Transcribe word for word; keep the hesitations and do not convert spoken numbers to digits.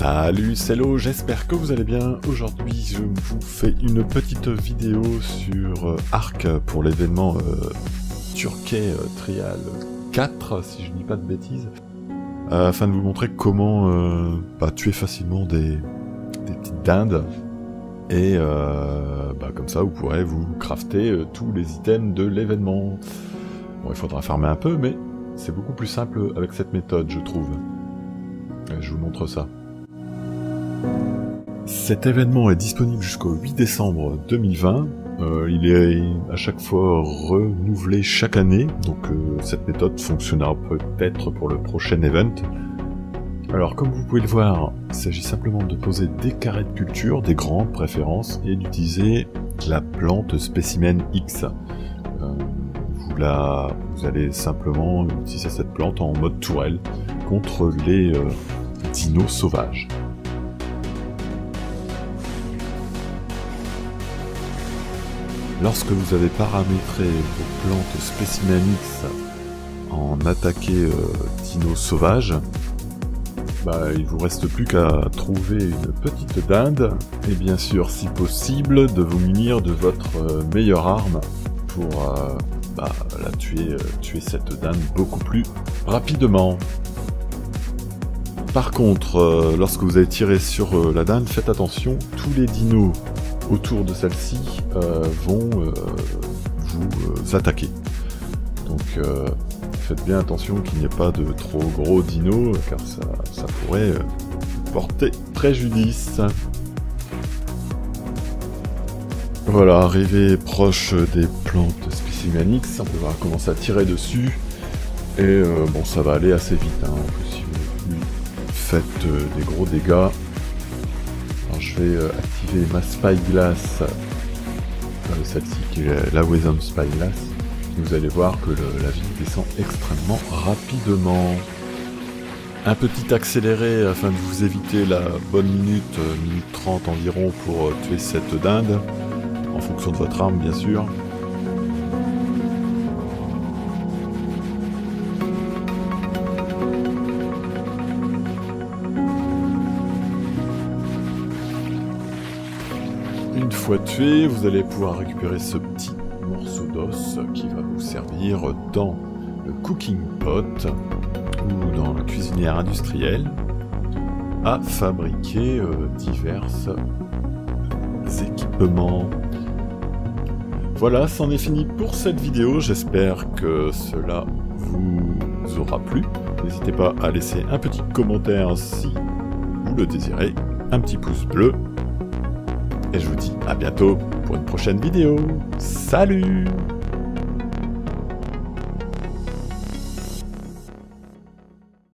Salut, c'est Lo, j'espère que vous allez bien. Aujourd'hui, je vous fais une petite vidéo sur euh, Ark pour l'événement euh, Turkey euh, Trial quatre, si je ne dis pas de bêtises, euh, afin de vous montrer comment euh, bah, tuer facilement des, des petites dindes. Et euh, bah, comme ça, vous pourrez vous crafter euh, tous les items de l'événement. Bon, il faudra farmer un peu, mais c'est beaucoup plus simple avec cette méthode, je trouve. Et je vous montre ça. Cet événement est disponible jusqu'au huit décembre deux mille vingt. Euh, il est à chaque fois renouvelé chaque année, donc euh, cette méthode fonctionnera peut-être pour le prochain event. Alors comme vous pouvez le voir, il s'agit simplement de poser des carrés de culture, des grandes préférences, et d'utiliser la plante spécimen X. Euh, vous, la, vous allez simplement utiliser cette plante en mode tourelle contre les euh, dinos sauvages. Lorsque vous avez paramétré vos plantes spécimen X en attaquer euh, dinos sauvages, bah, il vous reste plus qu'à trouver une petite dinde et bien sûr, si possible, de vous munir de votre euh, meilleure arme pour euh, bah, la tuer, euh, tuer cette dinde beaucoup plus rapidement. Par contre, euh, lorsque vous allez tirer sur euh, la dinde, faites attention, tous les dinos autour de celle-ci euh, vont euh, vous euh, attaquer. Donc euh, faites bien attention qu'il n'y ait pas de trop gros dinos, car ça, ça pourrait euh, porter préjudice. Voilà, arrivé proche des plantes spécimen X, on va commencer à tirer dessus. Et euh, bon, ça va aller assez vite, hein. En plus, si vous faites euh, des gros dégâts. Alors je vais euh, activer ma Spyglass, euh, celle-ci qui est la Wisdom Spyglass. Vous allez voir que le, la vie descend extrêmement rapidement. Un petit accéléré afin de vous éviter la bonne minute, euh, minute trente environ pour euh, tuer cette dinde, en fonction de votre arme bien sûr. Une fois tué, vous allez pouvoir récupérer ce petit morceau d'os qui va vous servir dans le cooking pot ou dans la cuisinière industrielle à fabriquer euh, divers équipements. Voilà, c'en est fini pour cette vidéo. J'espère que cela vous aura plu. N'hésitez pas à laisser un petit commentaire si vous le désirez, un petit pouce bleu. Et je vous dis à bientôt pour une prochaine vidéo. Salut!